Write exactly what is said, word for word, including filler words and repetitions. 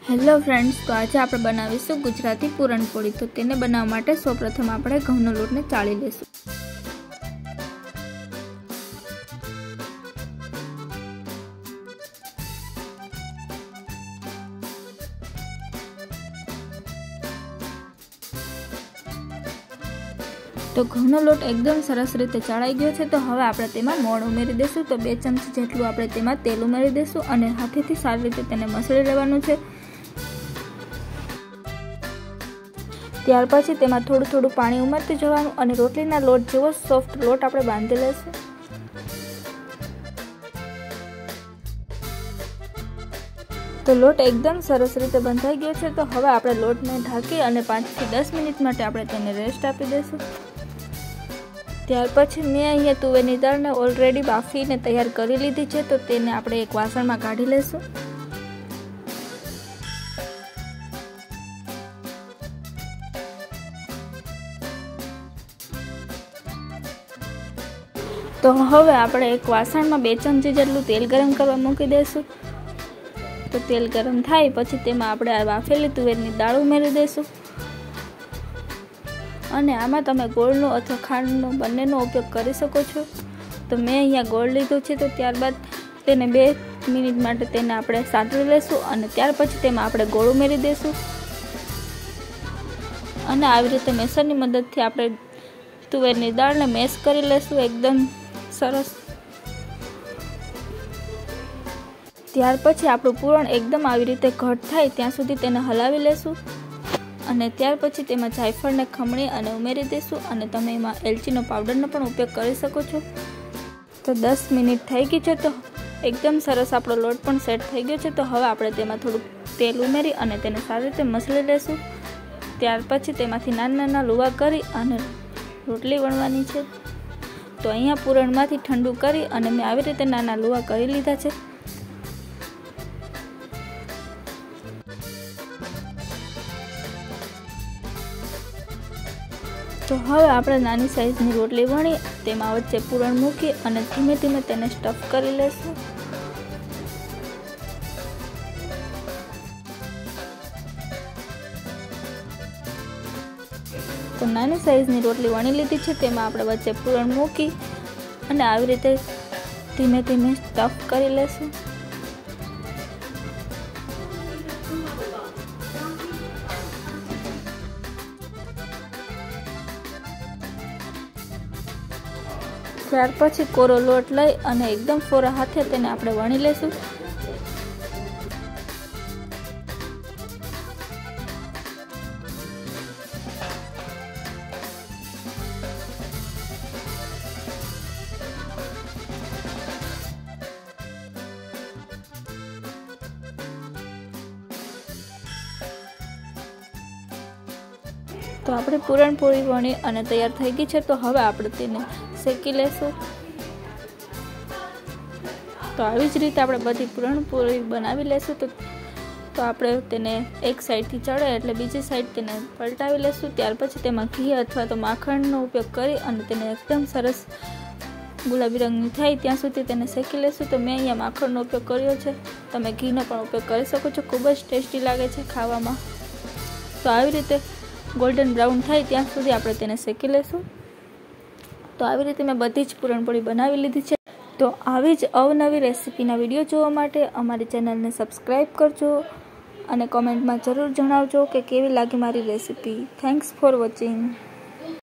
Hello friends, तो आज आप बनावीशुं गुजराती पूरणपोळी। तो तेने बनाववा माटे सौप्रथम आपणे घऊंनो लोटने चाळी लेशुं। तो घऊंनो लोट एकदम सरस रीते चाळाई गयो छे। तो हवे आपणे तेमां मोण उमेरी देशुं। तो बे चमची जेटલું आपणे तेमां तेल उमेरी देशुं अने हाथेथी सारी रीते तेने मसળી लेवानुं छे। ત્યાર પછી તેમાં થોડું થોડું પાણી ઉમેરતું જવાનું અને રોટલીના લોટ જેવો સોફ્ટ લોટ આપણે બાંધી લેશું। તો લોટ એકદમ સરસ રીતે બંધાઈ ગયો છે। તો હવે આપણે લોટને ઢાંકી અને પાંચ થી દસ મિનિટ માટે આપણે તેને રેસ્ટ આપી દઈશું। ત્યાર પછી મેં અહીંયા તુવેરની દાળને ઓલરેડી બાફીને તૈયાર કરી લીધી છે। તો તેને આપણે એક વાસણમાં કાઢી લેશું। तो हवे आपणे एक वासणमां बे चमची जेटલું तेल गरम करवा मूकी देशुं। तो तेल गरम थाय पछी तेमां आपणे आ बाफेली तुवेરની દાળ ઉમેરી देशुं અને આમાં તમે ગોળનો અથવા ખાંડનો બંનેનો ઉપયોગ કરી શકો છો। તો મેં અહીંયા ગોળ લીધો છે। તો ત્યારબાદ તેને બે મિનિટ માટે તેને આપણે સાંતળી લેશું અને ત્યાર પછી તેમાં આપણે ગોળ ઉમેરી દેશું અને આવી રીતે મેસરની મદદથી આપણે તુવેરની દાળને મેશ કરી લેશું એકદમ સરસ। ત્યાર પછી આપણું પૂરણ એકદમ આવી રીતે ઘટ થાય ત્યાં સુધી તેને હલાવી લેશું અને ત્યાર પછી તેમાં જાયફળને ખમણી અને ઉમેરી દેશું અને તમે એમાં એલચીનો પાવડરનો પણ ઉપયોગ કરી શકો છો। તો દસ મિનિટ થઈ ગઈ છે। તો એકદમ સરસ આપણો લોટ પણ સેટ થઈ ગયો છે। તો હવે આપણે તેમાં થોડું તેલ ઉમેરી અને તેને સારી રીતે મસળી લેશું। ત્યાર પછી તેમાંથી નાના નાના લુવા કરી અને રોટલી વણવાની છે। तो अहींया पूरणमांथी ठंडू करी अने मैं आवी रीते नाना लुवा करी लीधा छे। तो हवे आपणे नानी साइजनी रोटली वणी तेमां वच्चे पूरण मूकी अने धीमे धीमे तेने स्टफ करी लेशुं। तो नानी साइजनी रोटली वणी लीधी छे तेमां आपणे वच्चे पूरण मूकी अने आवी रीते धीमे धीमे स्टफ करी लेशुं। ત્યાર પછી કોરો લોટ લઈ અને એકદમ ફોરા હાથે તેને આપણે વણી લેશું। तो આપણે પૂરણપોળી વણી અને તૈયાર થઈ ગઈ છે। તો હવે આપણે તેને શેકી લેશું। તો આવી જ રીતે આપણે બધી પૂરણપોળી બનાવી લેશું। તો તો આપણે તેને એક સાઈડથી ચડે એટલે બીજી સાઈડ તેને પલટાવી લેશું। ત્યાર પછી તેમાં ઘી અથવા તો માખણનો ઉપયોગ કરી અને તેને એકદમ સરસ ગુલાબી રંગની થાય ત્યાં સુધી તેને શેકી લેશું। તો મેં અહીંયા માખણનો ઉપયોગ કર્યો છે, તમે ઘીનો પણ ઉપયોગ કરી શકો છો। ખૂબ જ ટેસ્ટી લાગે છે ખાવામાં। તો આવી રીતે गोल्डन ब्राउन थाय त्यां सुधी आपणे तेने शेकी लेशुं। तो आवी रीते मैं बधी ज पूरणपोळी बनावी लीधी छे। तो आवी ज अवनवी रेसिपीना विडियो जोवा माटे अमारी चेनलने सब्सक्राइब करजो अने कमेंटमां जरूर जणावजो के केवी लागी मारी रेसिपी। Thanks for watching.